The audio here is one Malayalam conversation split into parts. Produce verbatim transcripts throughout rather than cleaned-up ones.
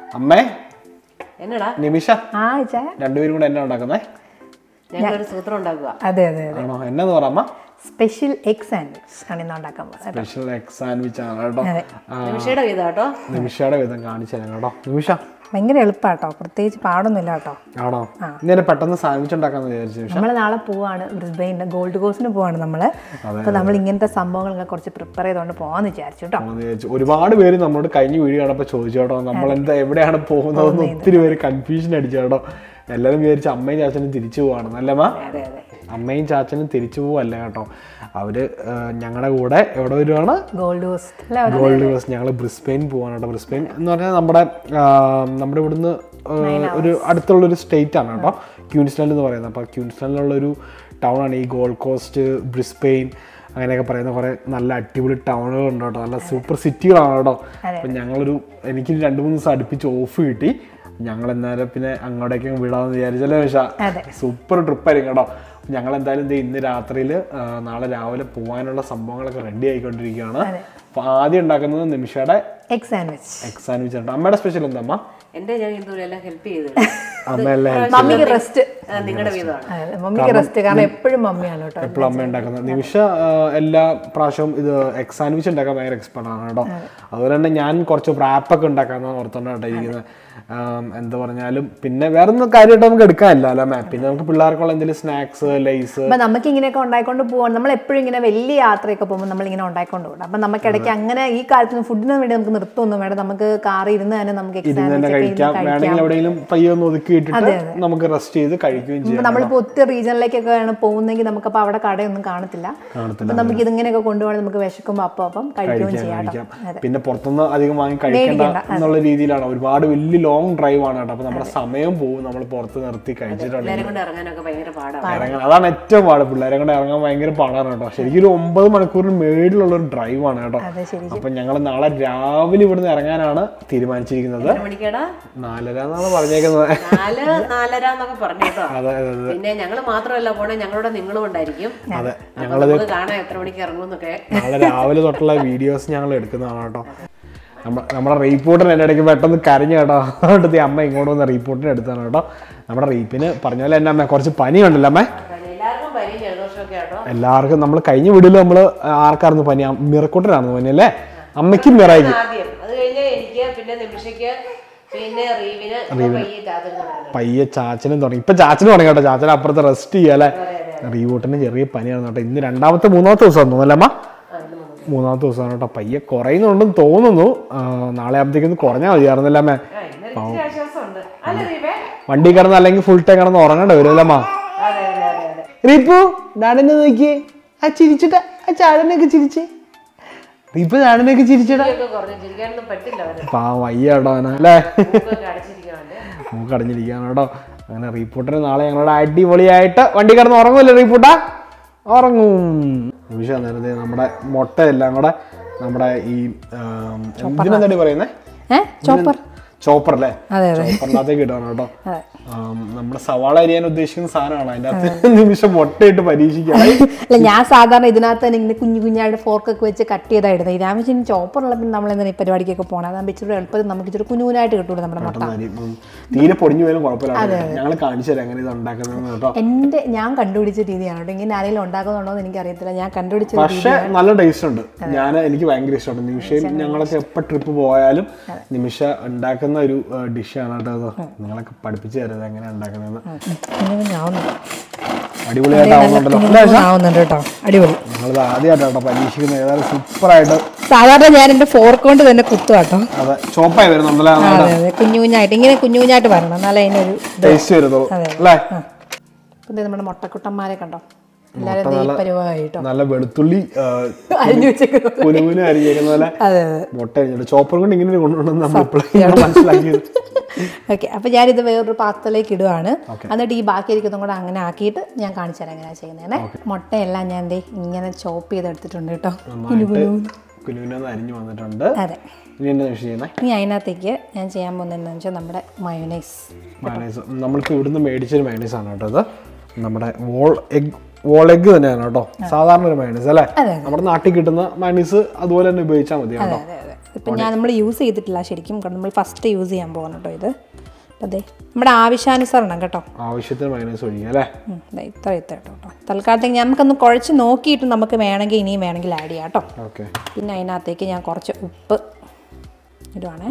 അമ്മേ എന്നടാ നിമിഷ രണ്ടുപേരും കൂടെ എന്നാ ഉണ്ടാക്കുന്നേ? ഞങ്ങളൊരു സൂത്രം ഉണ്ടാക്കുക. അതെ അതെ ആണോ? എന്നാന്ന് പറ അമ്മ? സ്പെഷ്യൽ എഗ് സാൻഡ്വിച്ച് ആണ് ഇന്ന് ഉണ്ടാക്കാൻ പോകുന്നത്. സ്പെഷ്യൽ എഗ് സാൻഡ്വിച്ച് ആണ് കേട്ടോ. നിമിഷയുടെ വീതം കേട്ടോ. നിമിഷയുടെ വീതം കാണിച്ചു തരാം കേട്ടോ. നിമിഷ ഭയങ്കര എളുപ്പാട്ടോ, പ്രത്യേകിച്ച് പാടൊന്നുമില്ല കേട്ടോ. ആണോ? ഇങ്ങനെ പെട്ടെന്ന് സാൻഡ്വിച്ച് ഉണ്ടാക്കാന്ന് വിചാരിച്ചു. നമ്മൾ നാളെ പോവാണ് ബ്രിസ്ബെയിനിൽ ഗോൾഡ് കോസ്റ്റിന് പോവാണ് നമ്മള്. അപ്പൊ നമ്മൾ ഇങ്ങനത്തെ സംഭവങ്ങളൊക്കെ കുറച്ച് പ്രിപ്പയർ ചെയ്തോണ്ട് പോവാന്ന് വിചാരിച്ചു കേട്ടോ. ഒരുപാട് പേര് നമ്മളോട് കഴിഞ്ഞ വീഡിയോ കാണപ്പോ ചോദിച്ചു കേട്ടോ, നമ്മൾ എന്താ എവിടെയാണ് പോകുന്നതെന്ന് ഒത്തിരി പേര് കൺഫ്യൂഷൻ അടിച്ചു കേട്ടോ. എല്ലാവരും വിചാരിച്ചു അമ്മയും ചാച്ചനും തിരിച്ചു പോവാണ് അല്ലമ്മ? അമ്മയും ചാച്ചനും തിരിച്ചു പോവല്ല കേട്ടോ. അവര് ഞങ്ങളുടെ കൂടെ എവിടെ വരുവാണ്? Gold Coast. Gold Coast. ഞങ്ങൾ ബ്രിസ്ബെയിൻ പോവാണ് കേട്ടോ. ബ്രിസ്ബെയിൻ എന്ന് പറഞ്ഞാൽ നമ്മുടെ നമ്മുടെ ഇവിടുന്ന് ഒരു അടുത്തുള്ളൊരു സ്റ്റേറ്റ് ആണ് കേട്ടോ, ക്യൂൻസ്ലാൻഡ് എന്ന് പറയുന്നത്. അപ്പോൾ ക്യൂൻസ്ലാൻഡിലുള്ളൊരു ടൗൺ ആണ് ഈ ഗോൾഡ് കോസ്റ്റ്, ബ്രിസ്ബെയിൻ അങ്ങനെയൊക്കെ പറയുന്ന കുറേ നല്ല അടിപൊളി ടൗണുകളുണ്ട് കേട്ടോ, നല്ല സൂപ്പർ സിറ്റികളാണ് കേട്ടോ. അപ്പം ഞങ്ങളൊരു എനിക്ക് രണ്ട് മൂന്ന് ദിവസം അടുപ്പിച്ച് ഓഫ് കിട്ടി. ഞങ്ങൾ എന്നാലും പിന്നെ അങ്ങോട്ടേക്ക് വിടാമെന്ന് വിചാരിച്ചല്ലേ നിമിഷ? സൂപ്പർ ട്രിപ്പായിരിക്കും കേട്ടോ. ഞങ്ങൾ എന്തായാലും ഇന്ന് രാത്രിയിൽ നാളെ രാവിലെ പോകാനുള്ള സംഭവങ്ങളൊക്കെ റെഡി ആയിക്കൊണ്ടിരിക്കുകയാണ്. അപ്പൊ ആദ്യം ഉണ്ടാക്കുന്നത് നിമിഷയുടെ എഗ് സാൻഡ്വിച്ച്. എഗ് സാൻഡ്വിച്ച് ആണ്. അമ്മയുടെ സ്പെഷ്യൽ എന്താ അമ്മ? എന്റെ ഞാൻ ഇതുവരെല്ലാം ഹെൽപ്പ് ചെയ്തു. മമ്മിക്ക് റെസ്റ്റ്. നിങ്ങളുടെ വീതമാണ്. മമ്മിക്ക് റെസ്റ്റ്, കാരണം എപ്പോഴും മമ്മിയാണ് കേട്ടോ എപ്പോഴും അമ്മ ഉണ്ടാക്കുന്നത്. നിമിഷ എല്ലാ പ്രാവശ്യവും ഇത് എഗ് സാൻഡ്വിച്ച് ഉണ്ടാക്കാൻ ഭയങ്കര എക്സ്പെർട്ട് ആണ് കേട്ടോ. അതുപോലെ തന്നെ ഞാൻ കുറച്ച് റാപ്പൊക്കെ ഉണ്ടാക്കാന്ന് ഓർത്തോണ്ടാണ് ഇരിക്കുന്നത്. എന്താ പറഞ്ഞാലും പിന്നെ വേറെ ഒന്നും കാര്യമായിട്ട് നമുക്ക് എടുക്കാനില്ല അല്ല മാം. പിന്നെ നമുക്ക് പിള്ളേർക്കുള്ള എന്തെങ്കിലും സ്നാക്സ്, ലൈസ്. അപ്പൊ നമുക്ക് ഇങ്ങനെയൊക്കെ ഉണ്ടായിക്കൊണ്ട് പോകാൻ നമ്മൾ എപ്പോഴും ഇങ്ങനെ വലിയ യാത്രയൊക്കെ പോകുമ്പോൾ നമ്മൾ ഇങ്ങനെ ഉണ്ടായിക്കൊണ്ട് പോകും. അപ്പൊ നമുക്ക് ഇടയ്ക്ക് അങ്ങനെ ഈ കാലത്ത് ഫുഡിന് വേണ്ടി നമുക്ക് നിർത്തുമൊന്നും വേണം. നമുക്ക് കാറിൽ ഇരുന്ന് തന്നെ നമുക്ക് കഴിക്കാം. വേണമെങ്കിൽ എവിടെയെങ്കിലും പയ്യെ ഒന്ന് ഒതുക്കി ഇട്ടിട്ട് നമുക്ക് റെസ്റ്റ് ചെയ്ത് കഴിക്കുകയും ചെയ്യാം. നമ്മളിപ്പോ ഒത്തിരി റീജിയനിലേക്കൊക്കെയാണ് പോകുന്നെങ്കിൽ നമുക്കപ്പോൾ അവിടെ കടയൊന്നും കാണത്തില്ല. അപ്പൊ നമുക്ക് ഇതിങ്ങനെയൊക്കെ കൊണ്ടുപോകണം. നമുക്ക് വിശക്കുമ്പോൾ അപ്പം അപ്പം കഴിക്കുകയും ചെയ്യാം. പിന്നെ പുറത്തുനിന്ന് അധികം വാങ്ങി കഴിക്കേണ്ട എന്നുള്ള രീതിയിലാണ്. ഒരുപാട് വലിയ ലോങ് ഡ്രൈവ് ആണ് കേട്ടോ. അപ്പൊ നമ്മുടെ സമയം പോകും നമ്മൾ പുറത്ത് നിർത്തി കഴിച്ചിട്ടുണ്ടെങ്കിൽ. അതാണ് ഏറ്റവും പാട്. പിള്ളേരെ കൊണ്ട് ഇറങ്ങാൻ ഭയങ്കര പാടാണ് കേട്ടോ. ശരിക്കും ഒരു ഒമ്പത് മണിക്കൂറിന് മേളിലുള്ള ഒരു ഡ്രൈവ് ആണ് കേട്ടോ. അപ്പൊ ഞങ്ങൾ നാളെ രാവിലെ ഇവിടുന്ന് ഇറങ്ങാനാണ് തീരുമാനിച്ചിരിക്കുന്നത്. നാലര എന്നാണ് പറഞ്ഞേക്കുന്നത്. അതെ അതെ. പിന്നെ ഞങ്ങൾ മാത്രമല്ല പോണേ, ഞങ്ങളുടെ നിങ്ങളും ഉണ്ടായിരിക്കും. അതെ, ഞങ്ങളത് കാണാൻ എത്ര മണിക്ക് ഇറങ്ങുന്നൊക്കെ നാളെ രാവിലെ തൊട്ടുള്ള വീഡിയോസ് ഞങ്ങൾ എടുക്കുന്നതാണ് കേട്ടോ. നമ്മ നമ്മുടെ റീപ്പോർട്ടിന് എൻ്റെ ഇടയ്ക്ക് പെട്ടെന്ന് കരഞ്ഞു കേട്ടോ. അതുകൊണ്ട് അമ്മ ഇങ്ങോട്ട് വന്ന് റീപ്പോർട്ടിന് എടുത്താണ് കേട്ടോ. നമ്മുടെ റീപ്പിന് പറഞ്ഞ പോലെ തന്നെ അമ്മ കുറച്ച് പനി ഉണ്ടല്ലോ അമ്മേ. എല്ലാവർക്കും നമ്മൾ കഴിഞ്ഞ വീഡിയോയിൽ നമ്മൾ ആർക്കായിരുന്നു പനി? മിറക്കൂട്ടനായിരുന്നു പനി അല്ലേ? അമ്മയ്ക്കും മിറായിക്കും. പയ്യെ ചാച്ചനും തുടങ്ങി. ഇപ്പൊ ചാച്ചനും തുടങ്ങി കേട്ടോ. ചാച്ചന് അപ്പുറത്ത് റെസ്റ്റ് ചെയ്യാല്ലേ. റീവോട്ടിന് ചെറിയ പനിയാണ് കേട്ടോ. ഇന്ന് രണ്ടാമത്തെ മൂന്നാമത്തെ ദിവസം തോന്നുന്നല്ലേ അമ്മ? മൂന്നാമത്തെ ദിവസമാണ് കേട്ടോ. പയ്യെ കുറയുന്നുണ്ടെന്ന് തോന്നുന്നു. നാളെ ആകുമ്പോഴത്തേക്കൊന്ന് കുറഞ്ഞാൽ മതിയായിരുന്നല്ലേ അമ്മേ? വണ്ടി കിടന്ന് അല്ലെങ്കിൽ ഫുൾ ടൈം കിടന്ന് ഉറങ്ങേണ്ട വരുമല്ലേ അമ്മ? റീപ്പു ഡാഡനെ നോക്കിയേ, ആ ചിരിച്ചിട്ട ആ ചാടനൊക്കെ ചിരിച്ചേ. റീപ്പു ഡാഡനൊക്കെ ചിരിച്ചിട്ടാ. പാ വയ്യാട്ടോ അല്ലേ? മൂക്ക് അടഞ്ഞിരിക്കുകയാണ് കേട്ടോ. അങ്ങനെ റീപ്പൂട്ടിന് നാളെ ഞങ്ങളുടെ അടിപൊളിയായിട്ട് വണ്ടി കിടന്ന് ഉറങ്ങുമല്ലേ റീപ്പൂട്ടാ? ഉറങ്ങും. നിമിഷം നേരത്തെ നമ്മുടെ മുട്ട എല്ലാം കൂടെ നമ്മുടെ ഈ എന്തിനെന്താടി പറയുന്നേ? ചോപ്പർ ചോപ്പർ അല്ലേ? ചോപ്പറിനകത്തേക്ക് ഇടാണ് കേട്ടോ. നമ്മുടെ സവാള അരിയാൻ ഉദ്ദേശിക്കുന്ന സാധനമാണ്. അതിന്റെ അകത്ത് നിമിഷം മുട്ടയിട്ട് പരീക്ഷിക്കാം. അല്ല, ഞാൻ സാധാരണ ഇതിനകത്ത് തന്നെ ഇങ്ങനെ കുഞ്ഞു കുഞ്ഞായിട്ട് ഫോർക്കൊക്കെ വെച്ച് കട്ട് ചെയ്തായിരുന്നു. ഇതാകുമ്പോൾ ചോപ്പറുള്ള പിന്നെ നമ്മൾ എന്താണ് ഈ പരിപാടിക്കൊക്കെ പോകണം. അതാകുമ്പോൾ ഇച്ചിരി എളുപ്പത്തിൽ നമുക്ക് ഇച്ചിരി കുഞ്ഞുകുഞ്ഞായിട്ട് കിട്ടൂല നമ്മുടെ മുട്ട. തീരെ പൊടിഞ്ഞു പോയാലും കുഴപ്പമില്ല. ഞങ്ങൾ കാണിച്ചു തരാം എങ്ങനെ ഇത് ഉണ്ടാക്കുന്നത് കേട്ടോ. എന്റെ ഞാൻ കണ്ടുപിടിച്ച രീതിയാണ് കേട്ടോ. ഇങ്ങനെ ആരെങ്കിലും ഉണ്ടാക്കുന്നുണ്ടോ എന്ന് എനിക്ക് അറിയത്തില്ല. ഞാൻ കണ്ടുപിടിച്ച പക്ഷേ നല്ല ടേസ്റ്റ് ഉണ്ട്. ഞാൻ എനിക്ക് ഭയങ്കര ഇഷ്ടമാണ്. നിമിഷം ഞങ്ങളൊക്കെ എപ്പോൾ ട്രിപ്പ് പോയാലും നിമിഷ ഉണ്ടാക്കുന്ന ഒരു ഡിഷാണ് കേട്ടോ. നിങ്ങളൊക്കെ പഠിപ്പിച്ചു തരുന്നത് എങ്ങനെ ഉണ്ടാക്കുന്നത്. അടിപൊളിയായിട്ടാവുന്നുണ്ടല്ലോ. അടിപൊളി. ഞങ്ങളിത് ആദ്യമായിട്ടോ പരീക്ഷിക്കുന്നത്. ഏതായാലും സൂപ്പറായിട്ട്. സാധാരണ ഞാൻ എന്റെ ഫോർക്ക് കൊണ്ട് തന്നെ കുത്തു കേട്ടോ. അതെ, ചോപ്പായി വരുന്നുണ്ടല്ലോ. കുഞ്ഞു കുഞ്ഞായിട്ട് ഇങ്ങനെ കുഞ്ഞു കുഞ്ഞായിട്ട് വരണം, എന്നാലേ അതിനൊരു ടേസ്റ്റ് വരുന്നുള്ളൂ അല്ലേ? നമ്മുടെ മുട്ടക്കുട്ടന്മാരെ കണ്ടോ? നല്ല വെളുത്തുള്ളി കുനുകുന അരിഞ്ഞേക്കുന്ന പോലെ മുട്ട അരിഞ്ഞിട്ട് ചോപ്പർ കൊണ്ട് ഇങ്ങനെ കൊണ്ടുവന്ന് നമ്മൾ ഇപ്പോഴും മനസ്സിലാക്കിയത്. ഓക്കെ, അപ്പൊ ഞാനിത് വേറൊരു പാത്രത്തിലേക്ക് ഇടുവാണ്. എന്നിട്ട് ഈ ബാക്കി ഇരിക്കുന്നതും കൂടെ അങ്ങനെ ആക്കിയിട്ട് ഞാൻ കാണിച്ചു തരാം എങ്ങനെയാ ചെയ്യുന്നേ. മുട്ടയെല്ലാം ഞാൻ എന്തേ ഇങ്ങനെ ചോപ്പ് ചെയ്തെടുത്തിട്ടുണ്ട് കേട്ടോ. അരിഞ്ഞു വന്നിട്ടുണ്ട്. അതെ, ഇനി അതിനകത്തേക്ക് ഞാൻ ചെയ്യാൻ പോകുന്നത് എന്താണെന്ന് വെച്ചാൽ നമ്മുടെ മയോണൈസ്. മയോണൈസ് നമ്മൾക്ക് ഇവിടുന്ന് മേടിച്ചൊരു മയോണൈസ് ആണ് കേട്ടോ. ഇത് നമ്മുടെ വോൾ എഗ് വോൾ എഗ് തന്നെയാണ് കേട്ടോ. സാധാരണ ഒരു മയോണൈസ് അല്ലേ? നമ്മുടെ നാട്ടിൽ കിട്ടുന്ന മയോണൈസ് അതുപോലെ തന്നെ ഉപയോഗിച്ചാൽ മതി കേട്ടോ. ഇപ്പം ഞാൻ നമ്മൾ യൂസ് ചെയ്തിട്ടില്ല ശരിക്കും, കാരണം നമ്മൾ ഫസ്റ്റ് യൂസ് ചെയ്യാൻ പോകണം കേട്ടോ ഇത്. അപ്പം അതെ നമ്മുടെ ആവശ്യാനുസരണം കേട്ടോ, ആവശ്യത്തിന് മൈനസ് ഒഴിക്കുക അല്ലേ. ഇത്ര ഇത്ര കേട്ടോ. തൽക്കാലത്തേക്ക് നമുക്കൊന്ന് കുഴച്ച് നോക്കിയിട്ട് നമുക്ക് വേണമെങ്കിൽ ഇനിയും വേണമെങ്കിൽ ആഡ് ചെയ്യാം കേട്ടോ. ഓക്കെ. പിന്നെ അതിനകത്തേക്ക് ഞാൻ കുറച്ച് ഉപ്പ് ഇടുവാണേ.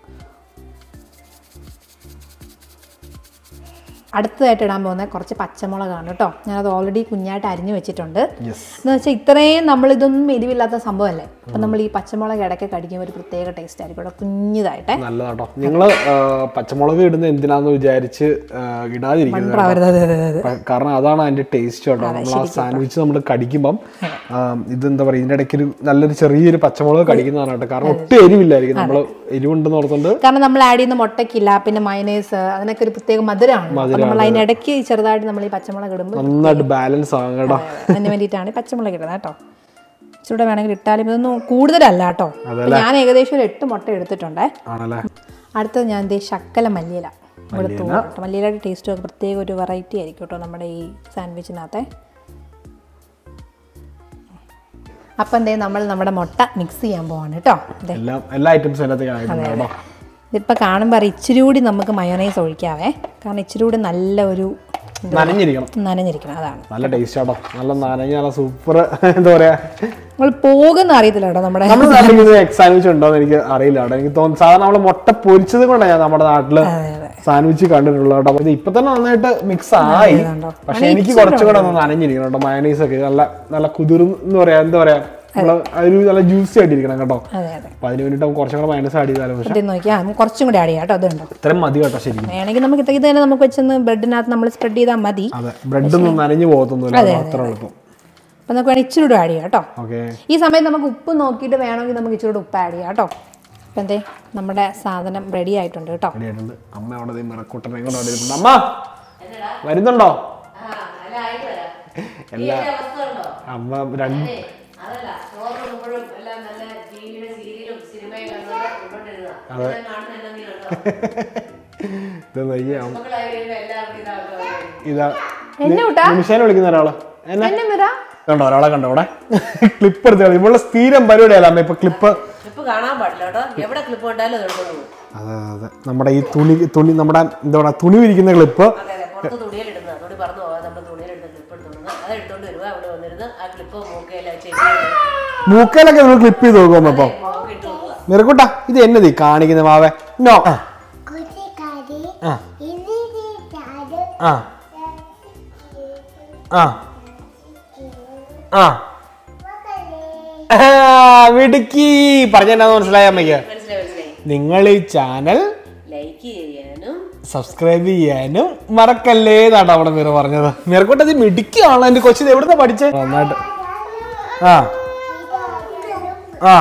അടുത്തതായിട്ട് ഇടാൻ പോകുന്നത് കുറച്ച് പച്ചമുളകാണ് കേട്ടോ. ഞാനത് ഓൾറെഡി കുഞ്ഞായിട്ട് അരിഞ്ഞു വെച്ചിട്ടുണ്ട്. എന്ന് വെച്ചാൽ ഇത്രയും നമ്മളിതൊന്നും എരിവില്ലാത്ത സംഭവമല്ലേ, അപ്പം നമ്മൾ ഈ പച്ചമുളക് ഇടയ്ക്ക് കടിക്കുമ്പോൾ ഒരു പ്രത്യേക ടേസ്റ്റ് ആയിരിക്കും കേട്ടോ, കുഞ്ഞിതായിട്ടെ. നല്ലതാട്ടോ. നിങ്ങൾ പച്ചമുളക് ഇടുന്നത് എന്തിനാന്ന് വിചാരിച്ച് ഇടാതിരിക്കുന്നത്, കാരണം അതാണ് അതിന്റെ ടേസ്റ്റ് കേട്ടോ. നമ്മൾ ആ സാൻഡ്വിച്ച് നമ്മൾ കടിക്കുമ്പം ഇതെന്താ പറയുക, ഇതിന്റെ ഇടയ്ക്ക് ഒരു നല്ലൊരു ചെറിയൊരു പച്ചമുളക് കടിക്കുന്നതാണ് കേട്ടോ, കാരണം ഒട്ടും എരിവില്ലായിരിക്കും. നമ്മൾ എരിവുണ്ടെന്ന് ഓർത്തുകൊണ്ട്, കാരണം നമ്മൾ ആഡ് ചെയ്യുന്ന മുട്ടക്കില്ല, പിന്നെ മയനൈസ്, അതിനൊക്കെ ഒരു പ്രത്യേക മധുരമാണ്. നമ്മൾ അതിനിടയ്ക്ക് ചെറുതായിട്ട് നമ്മൾ ഈ പച്ചമുളക് ഇടുമ്പോൾ നന്നായിട്ട് ബാലൻസ് ആകും കേട്ടോ. അതിന് വേണ്ടിയിട്ടാണ് പച്ചമുളക് ഇടുന്നത് കേട്ടോ. ഇച്ചിരൂടെ വേണമെങ്കിൽ ഇട്ടാലും ഇതൊന്നും കൂടുതലല്ല കേട്ടോ. ഞാൻ ഏകദേശം ഒരു എട്ട് മുട്ട എടുത്തിട്ടുണ്ടേ. അടുത്തത് ഞാൻ ദേ ശക്കല മല്ലിയില എടുത്തു. മല്ലിയിലയുടെ ടേസ്റ്റും ഒക്കെ പ്രത്യേക ഒരു വെറൈറ്റി ആയിരിക്കും കേട്ടോ നമ്മുടെ ഈ സാൻഡ്വിച്ചിനകത്തെ. അപ്പം എന്തേ നമ്മൾ നമ്മുടെ മുട്ട മിക്സ് ചെയ്യാൻ പോവാണ് കേട്ടോ. എല്ലാ ഐറ്റംസും ഇതിപ്പോൾ കാണുമ്പോൾ അറിയാം ഇച്ചിരി കൂടി നമുക്ക് മയോണൈസ് ഒഴിക്കാവേ, കാരണം ഇച്ചിരി കൂടി നല്ല ഒരു നനഞ്ഞിരിക്കണം നനഞ്ഞിരിക്കണം അതാണ് നല്ല ടേസ്റ്റ് ആട്ടോ. നല്ല നനഞ്ഞ നല്ല സൂപ്പർ എന്താ പറയാ, നമ്മൾ പോകുന്ന അറിയത്തില്ല കേട്ടോ. നമ്മുടെ സാൻഡ്വിച്ച് ഉണ്ടോന്ന് എനിക്ക് അറിയില്ല കേട്ടോ. എനിക്ക് തോന്നുന്നു സാധാരണ നമ്മള് മുട്ട പൊരിച്ചത് കൊണ്ടാണ് ഞാൻ നമ്മുടെ നാട്ടില് സാൻഡ്വിച്ച് കണ്ടിട്ടുള്ളത് കേട്ടോ. ഇത് ഇപ്പൊ തന്നെ നന്നായിട്ട് മിക്സ് ആയി, പക്ഷെ എനിക്ക് കുറച്ചുകൂടെ ഒന്ന് നനഞ്ഞിരിക്കണം കേട്ടോ. മയോണൈസ് ഒക്കെ നല്ല നല്ല കുതിർന്ന് പറയാ, എന്താ പറയാ, നല്ല ജ്യൂസി ആയിട്ടിരിക്കണം കേട്ടോ. അപ്പൊ അതിന് വേണ്ടിട്ട് കുറച്ചും കൂടെ മൈനസ് ആഡ് ചെയ്താലും കുറച്ചും കൂടി ആഡ് ചെയ്യാം കേട്ടോ. അതുണ്ടോ ഇത്രയും മതി കേട്ടോ. ശരി, വേണമെങ്കിൽ നമുക്ക് ഇത് തന്നെ നമുക്ക് വെച്ചൊന്ന് ബ്രെഡിനകത്ത് നമ്മൾ സ്പ്രെഡ് ചെയ്താൽ മതി. ബ്രെഡ് ഒന്നും നനഞ്ഞു പോകത്തൊന്നുമില്ല, അത്ര എളുപ്പം. അപ്പൊ നമുക്ക് വേണമെങ്കിൽ ഇച്ചിരി കൂടെ ആഡ് ചെയ്യാം കേട്ടോ. ഈ സമയത്ത് നമുക്ക് ഉപ്പ് നോക്കിയിട്ട് വേണമെങ്കിൽ നമുക്ക് ഇച്ചിരി ഉപ്പ് ആഡ് ചെയ്യാം കേട്ടോ. അപ്പൊ എന്തേ നമ്മുടെ സാധനം റെഡി ആയിട്ടുണ്ട് കേട്ടോ. അമ്മ അവിടെ മിറക്കൂട്ടനെ അമ്മ വരുന്നുണ്ടോ? എല്ലാ അമ്മ രണ്ട് ഇതാ നിമിഷേനെ വിളിക്കുന്ന ഒരാള് കണ്ടോ, ഒരാളെ കണ്ടോ അവിടെ ക്ലിപ്പ് എടുത്ത് ഇവിടെ സ്ഥിരം പരിപാടിയല്ല അമ്മ ഇപ്പൊ ക്ലിപ്പ് കാണാൻ പാടില്ല. അതെ അതെ, നമ്മുടെ ഈ തുണി തുണി നമ്മുടെ എന്താ പറയാ തുണി വിരിക്കുന്ന ക്ലിപ്പ് മൂക്കയിലൊക്കെ നമ്മൾ ക്ലിപ്പ് ചെയ്ത് നോക്കുമ്പോ അപ്പൊ മിറക്കൂട്ടാ ഇത് എന്നതി കാണിക്കുന്ന മാവേ നോ മിടുക്കി പറഞ്ഞെന്നാ മനസ്സിലായ അമ്മയ്ക്ക്. നിങ്ങൾ ഈ ചാനൽ ലൈക്ക് ചെയ്യാനും സബ്സ്ക്രൈബ് ചെയ്യാനും മറക്കല്ലേ എന്നാണ് അവിടെ മിറ പറഞ്ഞത്. മിറക്കൂട്ടത് മിടുക്കിയാണല്ലോ എന്റെ കൊച്ചിന് എവിടുന്ന പഠിച്ചേ നന്നായിട്ട്. ആ ആ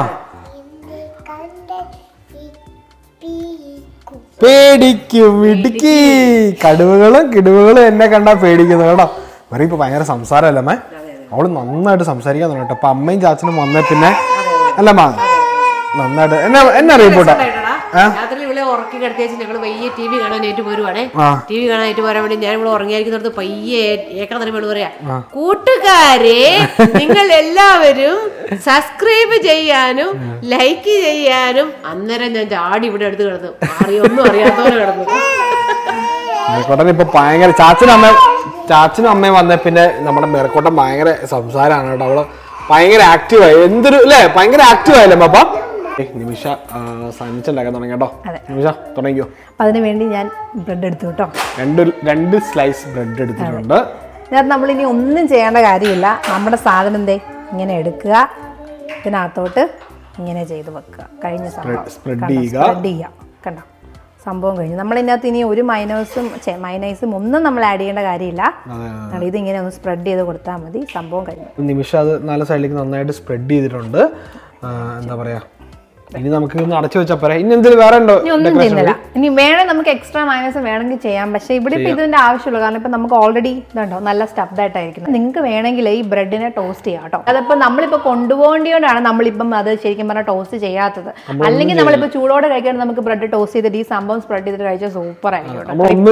പേടിക്കും മിടുക്കി. കടുവകളും കിടുവകളും എന്നെ കണ്ടാ പേടിക്കുന്നു കേട്ടോ. വേറെ ഇപ്പൊ ഭയങ്കര സംസാരമല്ലേ അമ്മ, അവള് നന്നായിട്ട് സംസാരിക്കാൻ തുടങ്ങി കേട്ടോ. അപ്പൊ അമ്മയും ചാച്ചനും വന്നേ പിന്നെ അല്ലമ്മ നന്നായിട്ട് എന്നെ എന്നെ അറിയപ്പോട്ടെ. രാത്രി ഇവിടെ ഉറക്കി കിടത്തിയേച്ച് ഞങ്ങൾ പയ്യെ ടി വി കാണാനായിട്ട് പോരുവാണേ. ടി വി കാണാനായിട്ട് പോരാൻ വേണ്ടി ഞാൻ ഇവിടെ ഉറങ്ങിയായിരിക്കുന്നിടത്ത് പയ്യെ ഏക്കണ തരമ്പോൾ പറയാ, കൂട്ടുകാരെ നിങ്ങൾ എല്ലാവരും സബ്സ്ക്രൈബ് ചെയ്യാനും ലൈക്ക് ചെയ്യാനും. അന്നേരം ഞാൻ ചാടി ഇവിടെ എടുത്ത് കിടന്നു, അറിയൊന്നും അറിയാത്തവരെ കിടന്നു. ഇപ്പൊ ഭയങ്കര ചാച്ചനും അമ്മ ചാച്ചനും അമ്മയും വന്നേ പിന്നെ നമ്മുടെ മിറക്കോട്ടം ഭയങ്കര സംസാരമാണ് കേട്ടോ. അവള് ഭയങ്കര ആക്റ്റീവായി, എന്തൊരു അല്ലേ ഭയങ്കര ആക്റ്റീവായല്ലേ അമ്മ. നിമിഷ സാൻഡ്വിച്ച് ഉണ്ടാക്കാൻ തുടങ്ങി കേട്ടോ. നിമിഷ തുടങ്ങിക്കോ. അതിന് വേണ്ടി ഞാൻ ബ്രെഡ് എടുത്തു കേട്ടോ. രണ്ട് രണ്ട് സ്ലൈസ് ബ്രെഡ് എടുത്തിട്ടുണ്ട്. ഇതിനകത്ത് നമ്മളിനി ഒന്നും ചെയ്യേണ്ട കാര്യമില്ല. നമ്മുടെ സാധനം എന്തേ ഇങ്ങനെ എടുക്കുക, ഇതിനകത്തോട്ട് ഇങ്ങനെ ചെയ്ത് വെക്കുക, കഴിഞ്ഞ സംഭവം സ്പ്രെഡ് ചെയ്യുക. സ്പ്രെഡ് ചെയ്യാം കണ്ടോ, സംഭവം കഴിഞ്ഞു. നമ്മളിതിനകത്ത് ഇനി ഒരു മൈനോസും മൈനൈസും ഒന്നും നമ്മൾ ആഡ് ചെയ്യേണ്ട കാര്യമില്ല. ഇതിങ്ങനെ ഒന്ന് സ്പ്രെഡ് ചെയ്ത് കൊടുത്താൽ മതി, സംഭവം കഴിഞ്ഞു. നിമിഷം അത് നാല് സൈഡിലേക്ക് നന്നായിട്ട് സ്പ്രെഡ് ചെയ്തിട്ടുണ്ട്. എന്താ പറയാ, ഇനി നമുക്ക് ഇതൊന്ന് അടച്ചു വെച്ചാൽ പോരാ. ഇനി എന്തെങ്കിലും വേറെ ഉണ്ടോ? ഒന്നും ചെയ്യുന്നില്ല. ഇനി വേണേ നമുക്ക് എക്സ്ട്രാ മൈനസ് വേണമെങ്കിൽ ചെയ്യാം, പക്ഷേ ഇവിടെ ഇപ്പൊ ഇതിന്റെ ആവശ്യമുള്ളൂ. കാരണം ഇപ്പൊ നമുക്ക് ഓൾറെഡി ഇതുണ്ടോ നല്ല സ്റ്റഫ്ഡ് ആയിട്ടായിരിക്കും. നിങ്ങൾക്ക് വേണമെങ്കിൽ ഈ ബ്രെഡിനെ ടോസ്റ്റ് ചെയ്യാം കേട്ടോ. അതിപ്പോ നമ്മളിപ്പോ കൊണ്ടുപോകേണ്ടിയോണ്ടാണ് നമ്മളിപ്പം അത് ശരിക്കും പറഞ്ഞാൽ ടോസ്റ്റ് ചെയ്യാത്തത്. അല്ലെങ്കിൽ നമ്മളിപ്പോ ചൂടോടെ കഴിക്കാൻ നമുക്ക് ബ്രെഡ് ടോസ്റ്റ് ചെയ്തിട്ട് ഈ സംഭവം സ്പ്രെഡ് ചെയ്തിട്ട് കഴിച്ചാൽ സൂപ്പർ ആയിരിക്കും.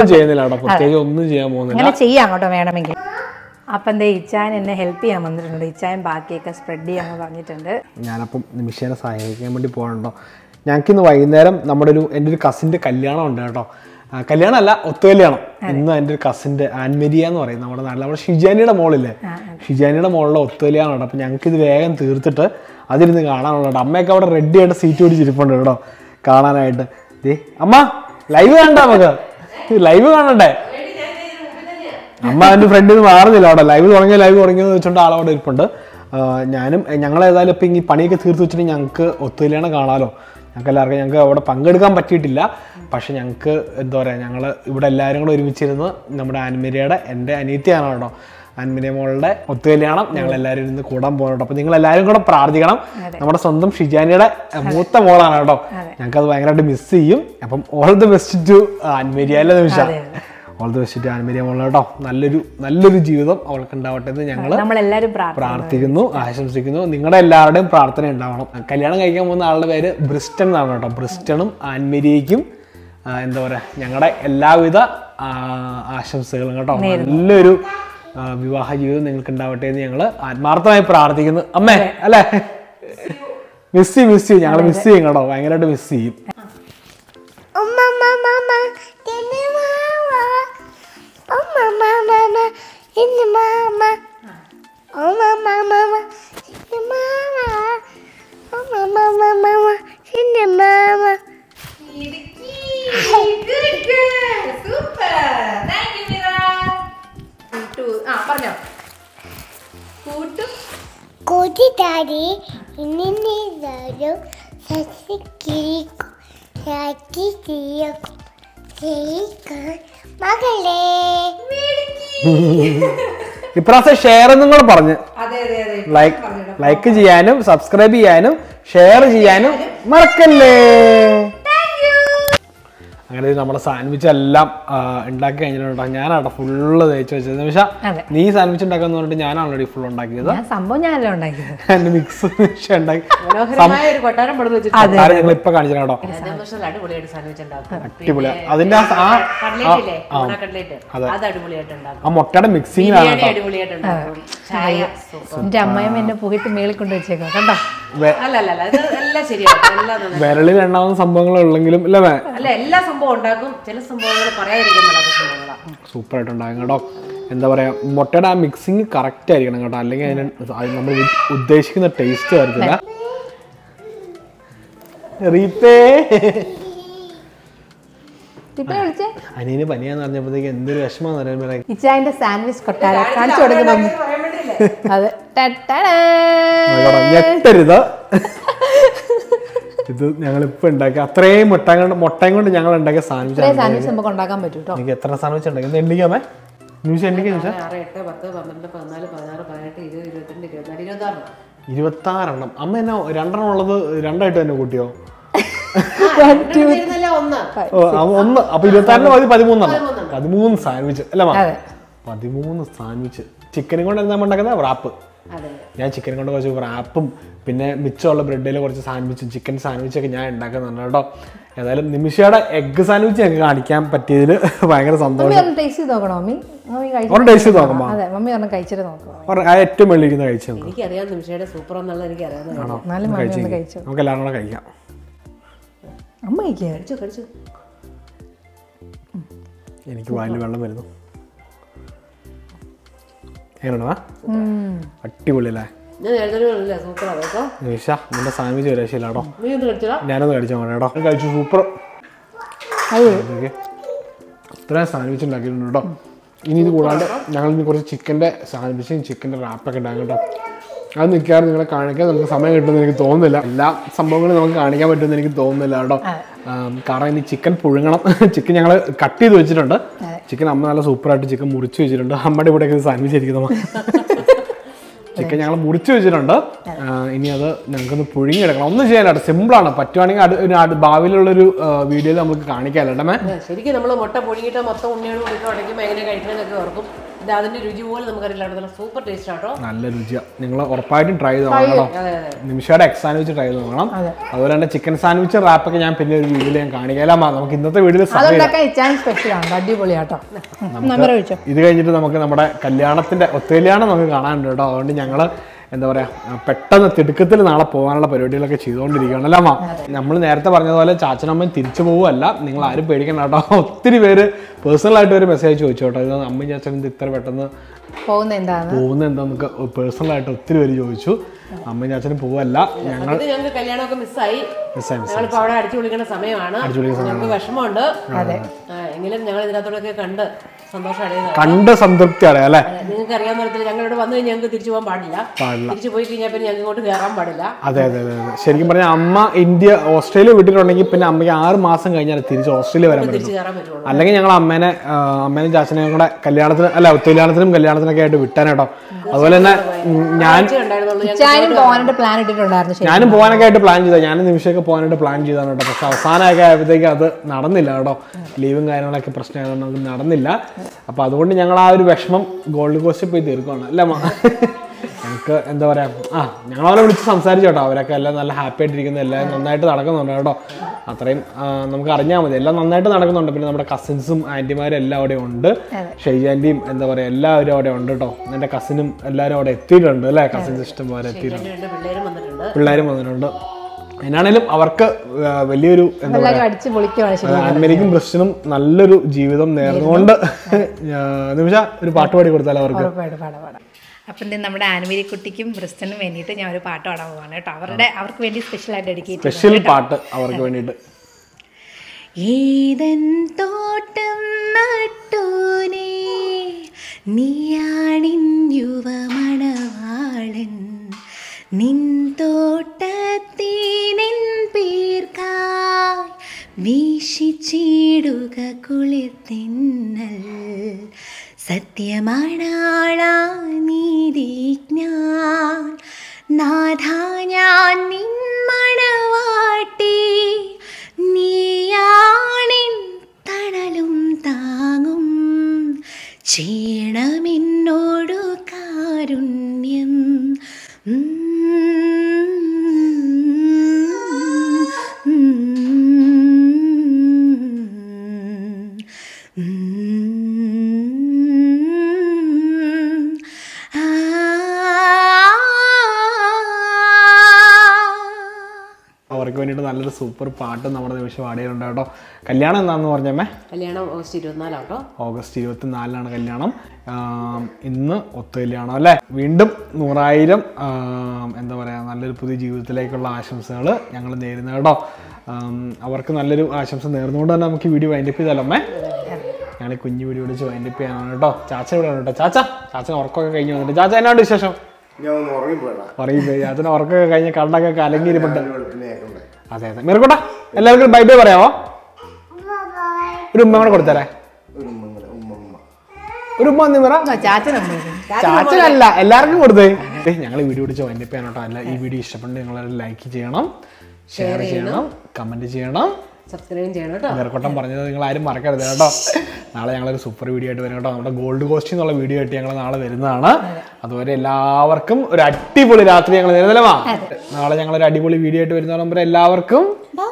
അങ്ങനെ ചെയ്യാം കേട്ടോ വേണമെങ്കിൽ. അപ്പം എന്താ ഇച്ചായൻ എന്നെ ഹെൽപ്പ് ചെയ്യാൻ വന്നിട്ടുണ്ട്. ഇച്ചായൻ ബാക്കിയൊക്കെ സ്പ്രെഡ് ചെയ്യാൻ പറഞ്ഞിട്ടുണ്ട്. ഞാനപ്പം നിമിഷേനെ സഹായിക്കാൻ വേണ്ടി പോകണുണ്ടോ. ഞങ്ങൾക്ക് ഇന്ന് വൈകുന്നേരം നമ്മുടെ ഒരു എൻ്റെ ഒരു കസിൻ്റെ കല്യാണം ഉണ്ട് കേട്ടോ. കല്യാണം അല്ല, ഒത്തുകല്യാണം. ഇന്ന് എൻ്റെ ഒരു കസിൻ്റെ ആൻമരിയ എന്ന് പറയും നമ്മുടെ നാട്ടിൽ, നമ്മുടെ ഷിജാനിയുടെ മോളില്ലേ, ഷിജാനിയുടെ മോളിലെ ഒത്തുകല്യാണം ഉണ്ട്. അപ്പം ഞങ്ങൾക്ക് ഇത് വേഗം തീർത്തിട്ട് അതിരുന്ന് കാണാനുള്ളത്. അമ്മയൊക്കെ അവിടെ റെഡി ആയിട്ട് സീറ്റ് പിടിച്ചിരിപ്പുണ്ട് കേട്ടോ കാണാനായിട്ട്. ദേ അമ്മ ലൈവ് കണ്ട, നമുക്ക് ലൈവ് കാണണ്ടേ? അമ്മ എൻ്റെ ഫ്രണ്ടിൽ നിന്ന് മാറുന്നില്ല അവിടെ. ലൈവ് തുടങ്ങിയ ലൈവ് തുടങ്ങിയെന്ന് വെച്ചുകൊണ്ട് ആളവിടെ ഇരിപ്പുണ്ട്. ഞാനും ഞങ്ങളേതായാലും ഇപ്പം ഈ പണിയൊക്കെ തീർത്ത് വെച്ചിട്ട് ഞങ്ങൾക്ക് ഒത്തുകല്യാണം കാണാമല്ലോ. ഞങ്ങൾക്ക് എല്ലാവർക്കും ഞങ്ങൾക്ക് അവിടെ പങ്കെടുക്കാൻ പറ്റിയിട്ടില്ല. പക്ഷെ ഞങ്ങൾക്ക് എന്താ പറയുക, ഞങ്ങൾ ഇവിടെ എല്ലാവരും കൂടെ ഒരുമിച്ചിരുന്ന് നമ്മുടെ ആൻമരിയയുടെ എൻ്റെ അനിയത്തിയാണ് കേട്ടോ, ആൻമരിയ മോളുടെ ഒത്തുകല്യാണം ഞങ്ങൾ എല്ലാവരും ഇരുന്ന് കൂടാൻ പോകുന്നുണ്ട്. അപ്പം നിങ്ങൾ എല്ലാവരും കൂടെ പ്രാർത്ഥിക്കണം. നമ്മുടെ സ്വന്തം ഷിജാനിയുടെ മൂത്ത മോളാണ് കേട്ടോ. ഞങ്ങൾക്ക് അത് ഭയങ്കരമായിട്ട് മിസ് ചെയ്യും. അപ്പം ഓൾ ദി ബെസ്റ്റ് ടു ആൻമരിയയിലെ നിമിഷം, all the best to Annmaria മോളെ കേട്ടോ. നല്ലൊരു നല്ലൊരു ജീവിതം അവൾക്ക് ഉണ്ടാവട്ടെ എന്ന് ഞങ്ങൾ പ്രാർത്ഥിക്കുന്നു, ആശംസിക്കുന്നു. നിങ്ങളുടെ എല്ലാവരുടെയും പ്രാർത്ഥന ഉണ്ടാവണം. കല്യാണം കഴിക്കാൻ പോകുന്ന ആളുടെ പേര് ബ്രിസ്റ്റൺ എന്നാണ് കേട്ടോ. ബ്രിസ്റ്റണും ആൻമരിയയ്ക്കും എന്താ പറയുക, ഞങ്ങളുടെ എല്ലാവിധ ആശംസകളും കേട്ടോ. നല്ലൊരു വിവാഹ ജീവിതം നിങ്ങൾക്ക് ഉണ്ടാവട്ടെ എന്ന് ഞങ്ങൾ ആത്മാർത്ഥമായി പ്രാർത്ഥിക്കുന്നു. അമ്മേ അല്ലേ, മിസ് ചെയ്യും മിസ് ചെയ്യും ഞങ്ങൾ മിസ് ചെയ്യും കേട്ടോ, ഭയങ്കരമായിട്ട് മിസ് ചെയ്യും. കൂട്ടുകാരി ഇന്നൊരു സസ്യക്കിരിക്കും മകളെ ഇപ്രാവശ്യം ഷെയർ എന്നും കൂടെ പറഞ്ഞ് ലൈക്ക് ലൈക്ക് ചെയ്യാനും സബ്സ്ക്രൈബ് ചെയ്യാനും ഷെയർ ചെയ്യാനും മറക്കല്ലേ. അങ്ങനെ നമ്മുടെ സാൻഡ്വിച്ച് എല്ലാം ഉണ്ടാക്കി കഴിഞ്ഞിട്ടുണ്ടോ. ഞാനാട്ടോ ഫുള്ള് തേച്ച് വെച്ചത്. നിമിഷം നീ സാൻഡ്വിച്ച് ഉണ്ടാക്കാന്ന് പറഞ്ഞിട്ട് ഞാൻ ഓൾറെഡി ഫുൾ ഉണ്ടാക്കിയത്. എന്റെ മിക്സ് ഉണ്ടാക്കി ഞങ്ങൾ ഇപ്പൊ കാണിച്ചു കേട്ടോ. അടിപൊളിയാ അതിന്റെ ആ മുട്ടയുടെ മിക്സിങ്ങിലാണ് അമ്മയും എന്നെ പുകയിട്ട് മേളിൽ കൊണ്ട് വെച്ചേക്കാം കേട്ടോ. വിരളിൽ എണ്ണാവുന്ന സംഭവങ്ങൾ ഉള്ളെങ്കിലും അല്ലേ എല്ലാ സംഭവം ഉണ്ടാക്കും, ചില സംഭവങ്ങൾ പറയാതിരിക്കും. സൂപ്പർ ആയിട്ട് ഉണ്ടാകും കേട്ടോ. എന്താ പറയാ, മുട്ടയുടെ ആ മിക്സിങ് കറക്റ്റ് ആയിരിക്കണം കേട്ടോ, അല്ലെങ്കിൽ അതിന് നമ്മൾ ഉദ്ദേശിക്കുന്ന ടേസ്റ്റ് വരത്തില്ല. അനിയന് പനിയാന്ന് പറഞ്ഞപ്പോഴത്തേക്ക് എന്തൊരു വിഷമം ഇച്ചായന്റെ സാൻഡ്വിച്ച് കൊട്ടാരം കാണിച്ചു കൊടുക്കുന്നു. ഞെട്ടരുത്, ഇത് ഞങ്ങളിപ്പോ ഉണ്ടാക്കി അത്രയും മുട്ട കൊണ്ട് മുട്ടയും കൊണ്ട് ഞങ്ങൾ ഉണ്ടാക്കിയ സാൻഡ്വിച്ച് നമുക്ക് ഉണ്ടാക്കാൻ പറ്റും. എനിക്ക് എത്ര സാൻഡ്വിച്ച് ഉണ്ടാക്കി എണ്ണിക്കാമേ നിമിഷം എണ്ണിക്കാൻ ഇരുപത്തി ആറെണ്ണം. അമ്മ എന്നാ രണ്ടെണ്ണം ഉള്ളത് രണ്ടായിട്ട് തന്നെ കൂട്ടിയോ? ഒന്ന് അപ്പൊ ഇരുപത്തി ആറിന് മതി പതിമൂന്നെണ്ണം. പതിമൂന്ന് സാൻഡ്വിച്ച് അല്ല പതിമൂന്ന് സാൻഡ്വിച്ച്. ചിക്കനും കൊണ്ട് എന്താ ഉണ്ടാക്കുന്നത്? റാപ്പ്. ഞാൻ ചിക്കൻ കൊണ്ട് കുറച്ച് റാപ്പും പിന്നെ മിച്ചമുള്ള ബ്രെഡിൽ കുറച്ച് സാൻഡ്വിച്ചും ചിക്കൻ സാൻഡ്വിച്ചൊക്കെ ഞാൻ ഉണ്ടാക്കുന്നുണ്ട് കേട്ടോ. ഏതായാലും നിമിഷയുടെ എഗ് സാൻഡ്വിച്ച് ഞങ്ങൾക്ക് കാണിക്കാൻ പറ്റിയതിൽ ഭയങ്കര സന്തോഷം. ടേസ്റ്റ് നോക്കണോ മമ്മി? ടേസ്റ്റ് നോക്കുമ്പോ ഏറ്റവും വെള്ളിയിരിക്കുന്ന കഴിച്ചത് നമുക്ക് എല്ലാവരും കൂടെ കഴിക്കാം. എനിക്ക് വായിൽ വെള്ളം വരുന്നു. എങ്ങനെയാ? അടിപൊളിയല്ലേ? നിമിഷ നിന്റെ സാൻഡ്വിച്ച് ഒരു രക്ഷയില്ലാട്ടോ. ഞാനൊന്ന് കഴിച്ചാൽ മതി കേട്ടോ. കഴിച്ചു സൂപ്പർ. ഇത്രയും സാൻഡ്വിച്ച് ഉണ്ടാക്കിയിട്ടുണ്ട് കേട്ടോ. ഇനി ഇത് കൂടാണ്ട് ഞങ്ങൾ ഇനി കുറച്ച് ചിക്കൻ്റെ സാൻഡ്വിച്ചും ചിക്കൻ്റെ റാപ്പൊക്കെ ഉണ്ടാകും കേട്ടോ. അത് നിൽക്കാറ് നിങ്ങളെ കാണിക്കാൻ നമുക്ക് സമയം കിട്ടുമെന്ന് എനിക്ക് തോന്നുന്നില്ല. എല്ലാ സംഭവങ്ങളും നമുക്ക് കാണിക്കാൻ പറ്റുമെന്ന് എനിക്ക് തോന്നുന്നില്ല കേട്ടോ. കാരണം ഇനി ചിക്കൻ പുഴുങ്ങണം. ചിക്കൻ ഞങ്ങൾ കട്ട് ചെയ്ത് വെച്ചിട്ടുണ്ട്. ചിക്കൻ അമ്മ നല്ല സൂപ്പറായിട്ട് ചിക്കൻ മുറിച്ച് വെച്ചിട്ടുണ്ട്. അമ്മയുടെ ഇവിടെയൊക്കെ സാൻഡ്വിച്ച് ആയിരിക്കുന്ന ചിക്കൻ ഞങ്ങൾ മുറിച്ച് വെച്ചിട്ടുണ്ട്. ഇനി അത് ഞങ്ങൾക്കൊന്ന് പുഴുങ്ങിയെടുക്കണം. ഒന്നും ചെയ്യാനായിട്ട് സിമ്പിളാണ്. പറ്റുവാണെങ്കിൽ അത് ഭാവിയിലുള്ളൊരു വീഡിയോയിൽ നമുക്ക് കാണിക്കാമല്ലേ? ശരിക്കും നമ്മൾ മുട്ട പുഴുങ്ങിയിട്ട് മൊത്തം ഉണ്ണിയോട് കൂടിയിട്ട് ഉടയ്ക്കുമ്പോൾ എങ്ങനെ കഴിക്കണമെന്നൊക്കെ ഓർക്കും. ഇത് അതിന്റെ രുചി പോലും നമുക്കറിയില്ല. സൂപ്പർ ടേസ്റ്റ് ആട്ടോ. നല്ല രുചിയാണ്. നിങ്ങൾ ഉറപ്പായിട്ടും ട്രൈ ചെയ്ത് നോക്കണം. നിമിഷയുടെ എഗ് സാൻഡ്വിച്ച് ട്രൈ ചെയ്ത് നോക്കണം. അതുപോലെ തന്നെ ചിക്കൻ സാൻഡ്വിച്ച് റാപ്പൊക്കെ ഞാൻ പിന്നെ ഒരു വീഡിയോയിൽ ഞാൻ കാണിക്കാം. നമുക്ക് ഇന്നത്തെ വീഡിയോയിൽ ഇത് കഴിഞ്ഞിട്ട് നമുക്ക് നമ്മുടെ കല്യാണത്തിന്റെ ഒത്തുകല്യാണം നമുക്ക് കാണാനുണ്ട് കേട്ടോ. അതുകൊണ്ട് ഞങ്ങൾ എന്താ പറയുക പെട്ടെന്ന് തിടുക്കത്തിൽ നാളെ പോകാനുള്ള പരിപാടികളൊക്കെ ചെയ്തുകൊണ്ടിരിക്കുകയാണ് അല്ലേ അമ്മ? നമ്മൾ നേരത്തെ പറഞ്ഞതുപോലെ ചാച്ചനമ്മയും തിരിച്ചു പോവുമല്ല, നിങ്ങൾ ആരും പേടിക്കണം കേട്ടോ. ഒത്തിരി പേര് പേഴ്സണലായിട്ട് ഒരു മെസ്സേജ് ചോദിച്ചു കേട്ടോ, ഇത് അമ്മയും ചാച്ചനും ഇത്ര പെട്ടെന്ന് പോകുന്ന എന്താണ് പോകുന്നത് എന്താന്നൊക്കെ പേഴ്സണലായിട്ട് ഒത്തിരി പേര് ചോദിച്ചു. അമ്മയും ചാച്ചനും പോവല്ല, ഞങ്ങൾ ഞങ്ങൾക്ക് കല്യാണമൊക്കെ മിസ്സായി. മിസ്സായി മിസ്സായി ഞങ്ങളിപ്പോ അവിടെ അടിച്ചു വിളിക്കുന്ന സമയമാണ്, ഞങ്ങൾക്ക് വിഷമമുണ്ട്. എങ്കിലും ഞങ്ങൾ ഇതിനകത്തോടൊക്കെ കണ്ട് സന്തോഷമാണ്, കണ്ട് സംതൃപ്തി അറിയാം അല്ലേ? നിങ്ങൾക്ക് അറിയാവുന്ന തരത്തിൽ ഞങ്ങളിവിടെ വന്നു കഴിഞ്ഞാൽ ഞങ്ങൾക്ക് തിരിച്ചു പോകാൻ പാടില്ല, തിരിച്ചു പോയി കഴിഞ്ഞാൽ പിന്നെ ഞങ്ങൾക്ക് ഇങ്ങോട്ട് കയറാൻ പാടില്ല. അതെ അതെ അതെ അതെ ശരിക്കും പറഞ്ഞാൽ അമ്മ ഇന്ത്യ ഓസ്ട്രേലിയ വിട്ടിട്ടുണ്ടെങ്കിൽ പിന്നെ അമ്മയ്ക്ക് ആറ് മാസം കഴിഞ്ഞാൽ തിരിച്ച് ഓസ്ട്രേലിയ വരാൻ പറ്റും. അല്ലെങ്കിൽ ഞങ്ങൾ അമ്മേനെ അമ്മേനും ചാച്ചനെയും കൂടെ കല്യാണത്തിന് അല്ല ഒത്തുകല്യാണത്തിനും കല്യാണത്തിനൊക്കെ ആയിട്ട് വിട്ടാനേട്ടോ. അതുപോലെ തന്നെ ഞാൻ പ്ലാൻ ഇട്ടിട്ടുണ്ടായിരുന്നു, ഞാനും പോകാനൊക്കെ ആയിട്ട് പ്ലാൻ ചെയ്താൽ ഞാനും നിമിഷമൊക്കെ പോകാനായിട്ട് പ്ലാൻ ചെയ്താണ് കേട്ടോ. പക്ഷെ അവസാനമൊക്കെ ആയപ്പോഴത്തേക്ക് അത് നടന്നില്ല കേട്ടോ, ലീവും കാര്യങ്ങളൊക്കെ പ്രശ്നമായതുകൊണ്ട് നമുക്ക് നടന്നില്ല. അപ്പൊ അതുകൊണ്ട് ഞങ്ങൾ ആ ഒരു വിഷമം ഗോൾഡ് കോസ്റ്റ് പോയി തീർക്കുകയാണ് അല്ലേ അമ്മ? ഞങ്ങൾക്ക് എന്താ പറയാ ആ ഞങ്ങൾ അവരെ വിളിച്ച് സംസാരിച്ചു കേട്ടോ, അവരൊക്കെ എല്ലാം നല്ല ഹാപ്പി ആയിട്ടിരിക്കുന്നു, എല്ലാം നന്നായിട്ട് നടക്കുന്നുണ്ട് കേട്ടോ. അത്രയും നമുക്ക് അറിഞ്ഞാൽ മതി, എല്ലാം നന്നായിട്ട് നടക്കുന്നുണ്ട്. പിന്നെ നമ്മുടെ കസിൻസും ആന്റിമാരും എല്ലാം അവിടെ ഉണ്ട്, ഷെയ്ജാന്റിയും എന്താ പറയാ എല്ലാവരും അവിടെ ഉണ്ട് കേട്ടോ. എന്റെ കസിനും എല്ലാവരും അവിടെ എത്തിയിട്ടുണ്ട് അല്ലേ? കസിൻസ് ഇഷ്ടം പോലെ എത്തിയിട്ടുണ്ട്, പിള്ളേരും വന്നിട്ടുണ്ട്. എന്നാണേലും അവർക്ക് വലിയൊരു എന്താ പറയാ അന്മരിക്കും ബ്രിസ്റ്റനും നല്ലൊരു ജീവിതം നേർന്നുകൊണ്ട് നിമിഷ ഒരു പാട്ട് പാടി കൊടുത്താലോ അവർക്ക്? അപ്പം നമ്മുടെ ആനമേരി കുട്ടിക്കും ബ്രിസ്റ്റനും വേണ്ടിയിട്ട് ഞാൻ ഒരു പാട്ട് പാടാൻ പോവാണ് കേട്ടോ. അവരുടെ അവർക്ക് വേണ്ടി സ്പെഷ്യലായിട്ട് ഡെഡിക്കേറ്റ് സ്പെഷ്യൽ പാട്ട് അവർക്ക് വേണ്ടിയിട്ട്. ഏതൻ തോട്ടം നട്ടോനേ നീയാണിൻ യുവമണവാളൻ, നിൻ തോട്ടത്തിനിൻ പേർക്കായി വീശിച്ചിടുക കുളിർത്തിന്നൽ, സത്യമാണാളാ നീതിജ്ഞാൻ നാഥാ ഞാൻ നിൻ മണവാട്ടി, നീയാണിൻ തണലും താങ്ങും ചെയ്യണമെന്നോടു കാരുണ്യം. അവർക്ക് വേണ്ടിയിട്ട് നല്ലൊരു സൂപ്പർ പാട്ട് നമ്മുടെ നിമിഷം പാടിയിട്ടുണ്ട് കേട്ടോ. കല്യാണം എന്താണെന്ന് പറഞ്ഞമ്മേ? കല്യാണം ഓഗസ്റ്റ് ഇരുപത്തിനാലാട്ടോ. ഓഗസ്റ്റ് ഇരുപത്തിനാലിനാണ് കല്യാണം. ഇന്ന് ഒത്തു കല്യാണം അല്ലേ? വീണ്ടും നൂറായിരം എന്താ പറയുക നല്ലൊരു പുതിയ ജീവിതത്തിലേക്കുള്ള ആശംസകൾ ഞങ്ങൾ നേരുന്നു കേട്ടോ. അവർക്ക് നല്ലൊരു ആശംസ നേർന്നുകൊണ്ട് തന്നെ നമുക്ക് വീഡിയോ വൈൻഡപ്പ് ചെയ്താലോ അമ്മേ? ഞങ്ങൾ കുഞ്ഞു വീഡിയോ വിളിച്ച് വൈൻഡപ്പ് ചെയ്യാനാണ് കേട്ടോ. ചാച്ച ഇവിടെ കേട്ടോ. ചാച്ച ചാച്ചൻ ഉറക്കമൊക്കെ കഴിഞ്ഞ് വന്നിട്ട് ചാച്ച എന്നാണ്ട് വിശേഷം? പറയുമ്പോ ചാച്ചന് ഉറക്കമൊക്കെ കഴിഞ്ഞ് കണ്ണൊക്കെ കലങ്ങിയിരിപ്പുണ്ട്. അതെ അതെ മിറക്കോട്ടാ എല്ലാവർക്കും ബൈ ബൈ പറയാമോ? ഒരു ഉമ്മ കൂടെ കൊടുത്തരേ, ഒരു ഉമ്മ നിറ ചാച്ചനല്ല എല്ലാവർക്കും കൊടുത്തേ. ഞങ്ങൾ വീഡിയോ പിടിച്ച് വൈൻഡപ്പ് ചെയ്യാൻ കേട്ടോ. അല്ല ഈ വീഡിയോ ഇഷ്ടപ്പെട്ട് നിങ്ങൾ ലൈക്ക് ചെയ്യണം, ഷെയർ ചെയ്യണം, കമന്റ് ചെയ്യണം, സബ്സ്ക്രൈബ് ചെയ്യണം കേട്ടോ. മിറക്കോട്ടം പറഞ്ഞത് നിങ്ങൾ ആരും മറക്കരുത് കേട്ടോ. നാളെ ഞങ്ങളൊരു സൂപ്പർ വീഡിയോ ആയിട്ട് വരും കേട്ടോ. നമ്മുടെ ഗോൾഡ് കോസ്റ്റ് എന്നുള്ള വീഡിയോ ആയിട്ട് ഞങ്ങൾ നാളെ വരുന്നതാണ്. അതുവരെ എല്ലാവർക്കും ഒരു അടിപൊളി രാത്രി ഞങ്ങൾ നേരുന്നല്ലേ? നാളെ ഞങ്ങളൊരു അടിപൊളി വീഡിയോ ആയിട്ട് വരുന്ന എല്ലാവർക്കും